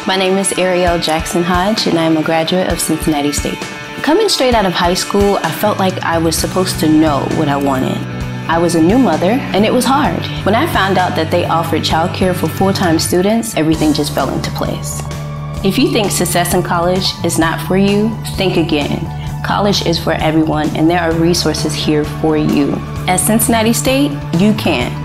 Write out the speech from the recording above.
My name is Ayrriel Jackson Hodge, and I am a graduate of Cincinnati State. Coming straight out of high school, I felt like I was supposed to know what I wanted. I was a new mother, and it was hard. When I found out that they offered childcare for full-time students, everything just fell into place. If you think success in college is not for you, think again. College is for everyone, and there are resources here for you. At Cincinnati State, you can.